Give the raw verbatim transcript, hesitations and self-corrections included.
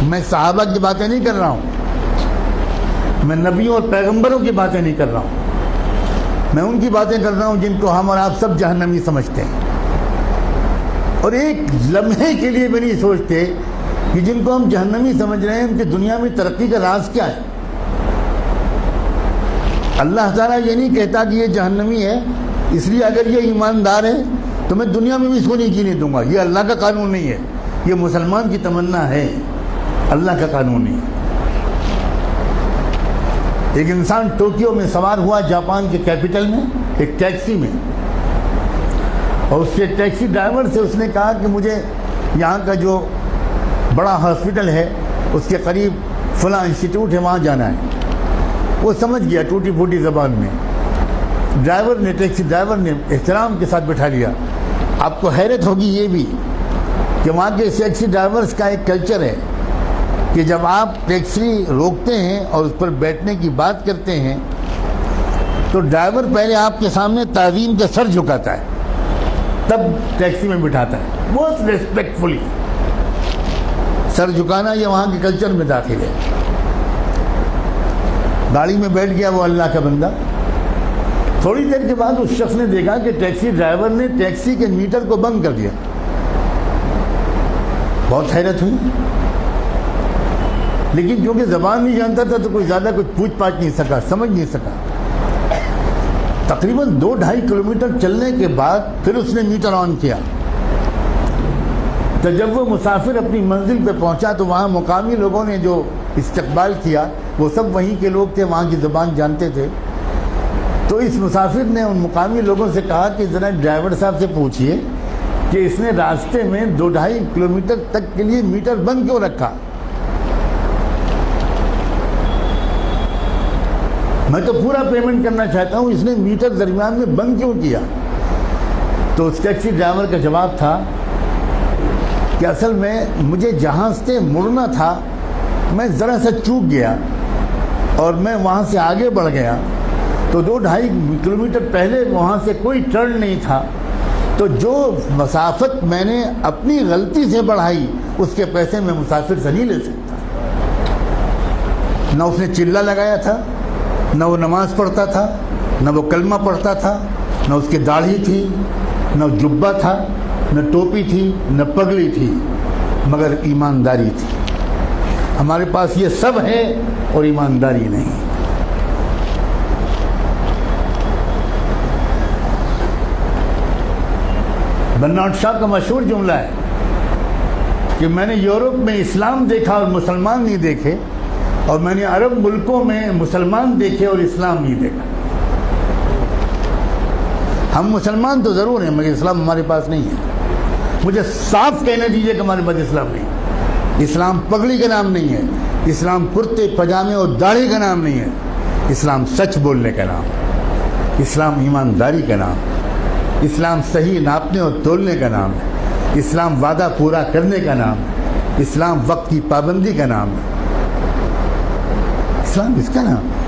میں صحابہ کی باتیں نہیں کر رہا ہوں، میں نبیوں اور پیغمبروں کی باتیں نہیں کر رہا ہوں، میں ان کی باتیں کر رہا ہوں جن کو ہم اور آپ سب جہنمی سمجھتے ہیں، اور ایک لمحے کے لیے بھی نہیں سوچتے کہ جن کو ہم جہنمی سمجھ رہے ہیں ان کی دنیا میں ترقی کا راز کیا ہے۔ اللہ تعالیٰ یہ نہیں کہتا کہ یہ جہنمی ہے اس لیے اگر یہ ایماندار ہے تو میں دنیا میں بھی اس کو نہیں جینے دوں گا، یہ اللہ کا قانون نہیں ہے، یہ مسلمان کی تمنا ہے، اللہ کا قانون نہیں ہے۔ ایک انسان ٹوکیو میں سوار ہوا جاپان کے کیپٹل میں ایک ٹیکسی میں، اور اس کے ٹیکسی ڈرائیور سے اس نے کہا کہ مجھے یہاں کا جو بڑا ہاسپٹل ہے اس کے قریب فلاں انسٹیٹیوٹ ہے وہاں جانا ہے۔ وہ سمجھ گیا ٹوٹی پھوٹی زبان میں، ڈرائیور نے ٹیکسی ڈرائیور نے احترام کے ساتھ بٹھا لیا۔ آپ کو حیرت ہوگی یہ بھی کہ وہاں کے ٹیکسی ڈرائیورز کا ایک کلچر ہے کہ جب آپ ٹیکسی روکتے ہیں اور اس پر بیٹھنے کی بات کرتے ہیں تو ڈرائیور پہلے آپ کے سامنے تعظیم کا سر جھکاتا ہے، تب ٹیکسی میں بٹھاتا ہے، بہت ریسپیکٹفلی۔ سر جھکانا یہ وہاں کے کلچر میں داخل ہے۔ گاڑی میں بیٹھ گیا وہ اللہ کا بندہ، تھوڑی دیر کے بعد اس شخص نے دیکھا کہ ٹیکسی ڈرائیور نے ٹیکسی کے میٹر کو بند کر دیا۔ بہت حیرت ہوئی، لیکن کیونکہ زبان نہیں جانتا تھا تو کوئی زیادہ کچھ پوچھ پاچھ نہیں سکا، سمجھ نہیں سکا۔ تقریباً دو ڈھائی کلومیٹر چلنے کے بعد پھر اس نے میٹر آن کیا، تو جب وہ مسافر اپنی منزل پہ پہنچا تو وہاں مقامی لوگوں نے جو استقبال کیا وہ سب وہیں کے لوگ تھے، وہاں کی زبان جانتے تھے۔ تو اس مسافر نے ان مقامی لوگوں سے کہا کہ ذرا ڈرائیور صاحب سے پوچھئے کہ اس نے راستے میں دو ڈھائی کلومیٹر تک کے لیے میٹر بند کیوں رکھا؟ میں تو پورا پیمنٹ کرنا چاہتا ہوں، اس نے میٹر درمیان میں بند کیوں کیا؟ تو اس ٹیکسی ڈرائیور کا جواب تھا کہ اصل میں مجھے جہاں سے مڑنا تھا میں ذرا سا چوک گیا اور میں وہاں سے آگے بڑھ گیا، تو دو ڈھائی کلومیٹر پہلے وہاں سے کوئی ٹرن نہیں تھا، تو جو مسافت میں نے اپنی غلطی سے بڑھائی اس کے پیسے میں مسافر سے نہیں لے سکتا۔ نہ اس نے چلہ لگایا تھا، نہ وہ نماز پڑھتا تھا، نہ وہ کلمہ پڑھتا تھا، نہ اس کی داڑھی تھی، نہ جبہ تھا، نہ ٹوپی تھی، نہ پگڑی تھی، مگر ایمانداری تھی۔ ہمارے پاس یہ سب ہے اور ایمانداری نہیں۔ برنارڈ شاہ کا مشہور جملہ ہے کہ میں نے یورپ میں اسلام دیکھا اور مسلمان نہیں دیکھے، اور میں نے عرب ملکوں میں مسلمان دیکھے اور اسلام نہیں دیکھا۔ ہم مسلمان تو ضرور ہیں مگر اسلام ہمارے پاس نہیں ہے۔ مجھے صاف کہنے دیجئے کہ ہمارے پاس اسلام نہیں۔ اسلام پگڑی کا نام نہیں ہے، اسلام کرتے پجامے اور داڑھی کا نام نہیں ہے، اسلام سچ بولنے کا نام، اسلام ایمانداری کا نام، اسلام صحیح ناپنے اور تولنے کا نام ہے، اسلام وعدہ پورا کرنے کا نام ہے، اسلام وقت کی پابندی کا نام ہے، اسلام اس کا نام ہے۔